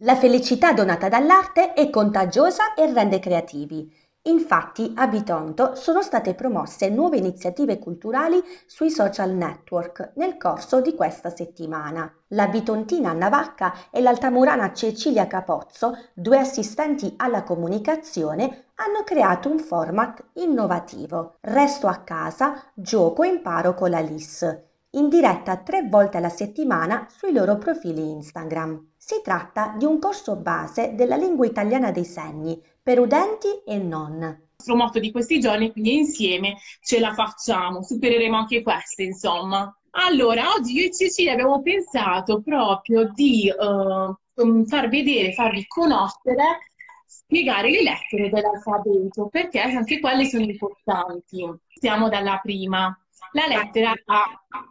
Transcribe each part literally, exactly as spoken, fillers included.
La felicità donata dall'arte è contagiosa e rende creativi. Infatti, a Bitonto sono state promosse nuove iniziative culturali sui social network nel corso di questa settimana. La bitontina Anna Vacca e l'altamurana Cecilia Capozzo, due assistenti alla comunicazione, hanno creato un format innovativo: Resto a casa, gioco e imparo con la L I S, in diretta tre volte alla settimana sui loro profili Instagram. Si tratta di un corso base della lingua italiana dei segni per udenti e non. Nostro motto di questi giorni, quindi insieme ce la facciamo, supereremo anche queste, insomma. Allora, oggi io e Cecilia abbiamo pensato proprio di eh, um, far vedere, farvi conoscere, spiegare le lettere dell'alfabeto, perché anche quelle sono importanti. Siamo dalla prima. La lettera A.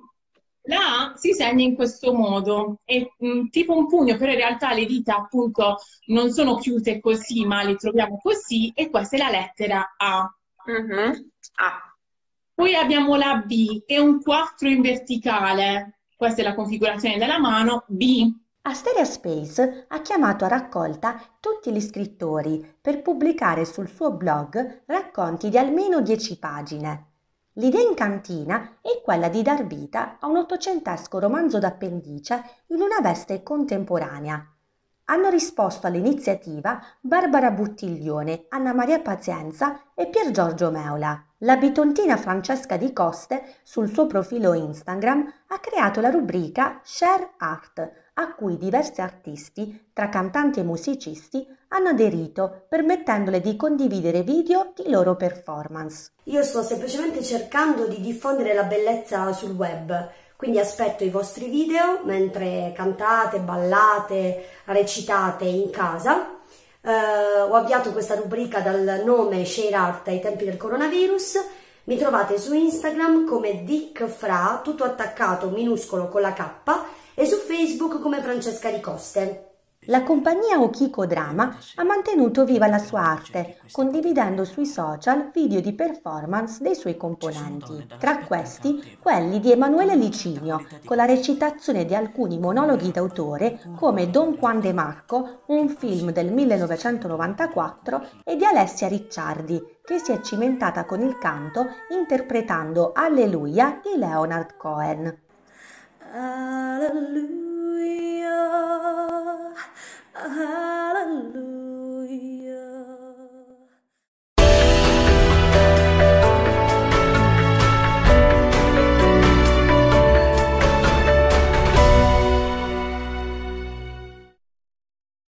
La A si segna in questo modo, è mm, tipo un pugno, però in realtà le dita appunto non sono chiuse così, ma le troviamo così, e questa è la lettera A. Mhm. Ah. Poi abbiamo la B, è un quattro in verticale, questa è la configurazione della mano, B. Asteria Space ha chiamato a raccolta tutti gli scrittori per pubblicare sul suo blog racconti di almeno dieci pagine. L'idea in cantina è quella di dar vita a un ottocentesco romanzo d'appendice in una veste contemporanea. Hanno risposto all'iniziativa Barbara Buttiglione, Anna Maria Pazienza e Pier Giorgio Meola. La bitontina Francesca Di Coste, sul suo profilo Instagram, ha creato la rubrica Share Art, a cui diversi artisti, tra cantanti e musicisti, hanno aderito, permettendole di condividere video di loro performance. Io sto semplicemente cercando di diffondere la bellezza sul web, quindi aspetto i vostri video mentre cantate, ballate, recitate in casa. Eh, ho avviato questa rubrica dal nome Share Art ai tempi del coronavirus. Mi trovate su Instagram come Dick Fra, tutto attaccato minuscolo con la K, e su Facebook come Francesca Di Coste. La compagnia Okiko Drama ha mantenuto viva la sua arte, condividendo sui social video di performance dei suoi componenti, tra questi quelli di Emanuele Licinio, con la recitazione di alcuni monologhi d'autore come Don Juan de Marco, un film del millenovecentonovantaquattro, e di Alessia Ricciardi, che si è cimentata con il canto interpretando Alleluia di Leonard Cohen. Alleluia.